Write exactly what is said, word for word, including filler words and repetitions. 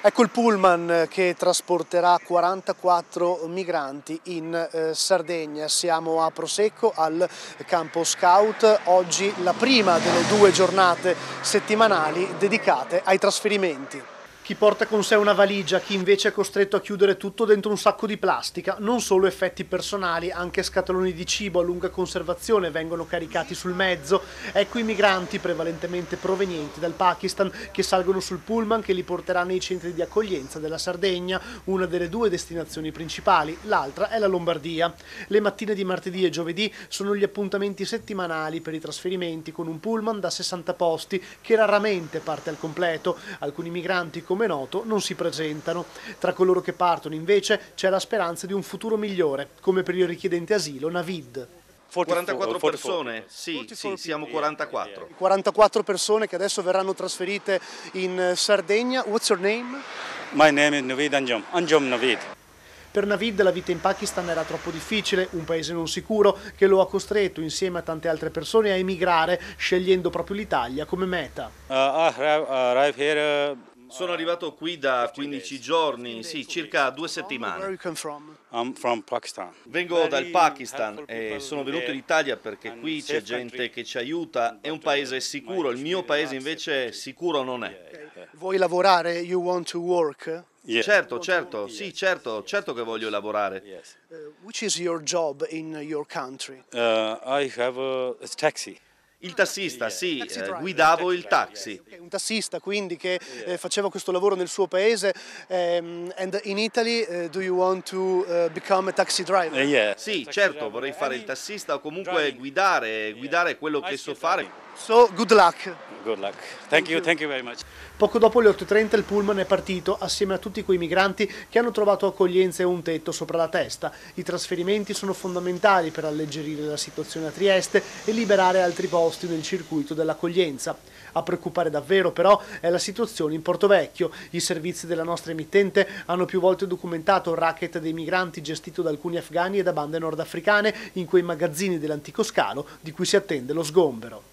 Ecco il pullman che trasporterà quarantaquattro migranti in eh, Sardegna. Siamo a Prosecco al campo scout, oggi la prima delle due giornate settimanali dedicate ai trasferimenti. Chi porta con sé una valigia, chi invece è costretto a chiudere tutto dentro un sacco di plastica. Non solo effetti personali, anche scatoloni di cibo a lunga conservazione vengono caricati sul mezzo. Ecco i migranti, prevalentemente provenienti dal Pakistan, che salgono sul pullman che li porterà nei centri di accoglienza della Sardegna, una delle due destinazioni principali, l'altra è la Lombardia. Le mattine di martedì e giovedì sono gli appuntamenti settimanali per i trasferimenti con un pullman da sessanta posti che raramente parte al completo. Alcuni migranti, come noto, non si presentano. Tra coloro che partono invece c'è la speranza di un futuro migliore, come per il richiedente asilo Navid. quarantaquattro persone? Sì, sì, siamo quarantaquattro. quarantaquattro persone che adesso verranno trasferite in Sardegna. What's your name? My name is Navid Anjum. Anjum Navid. Per Navid la vita in Pakistan era troppo difficile, un paese non sicuro che lo ha costretto insieme a tante altre persone a emigrare, scegliendo proprio l'Italia come meta. Uh, I arrive here. Uh, Sono arrivato qui da quindici giorni, sì, circa due Where settimane. you come from? I'm from Pakistan. Vengo dal Pakistan e sono venuto in Italia perché qui c'è gente che ci aiuta, è un paese sicuro, il mio paese invece sicuro non è. Vuoi lavorare? You want to work? Yeah. Certo, certo, sì, certo, certo che voglio lavorare. Uh, which is your job in your country? Uh, I have a, a taxi. Il tassista, sì, eh, guidavo il taxi. Un tassista quindi che eh, faceva questo lavoro nel suo paese. Um, and in Italy uh, do you want to uh, become a taxi driver? Uh, yeah. Sì, certo, vorrei fare il tassista o comunque guidare, guidare quello che so fare. So, good luck. Good luck. Thank you, thank you very much. Poco dopo le otto e trenta il pullman è partito assieme a tutti quei migranti che hanno trovato accoglienza e un tetto sopra la testa. I trasferimenti sono fondamentali per alleggerire la situazione a Trieste e liberare altri posti nel circuito dell'accoglienza. A preoccupare davvero però è la situazione in Portovecchio. I servizi della nostra emittente hanno più volte documentato il racket dei migranti gestito da alcuni afghani e da bande nordafricane in quei magazzini dell'antico scalo di cui si attende lo sgombero.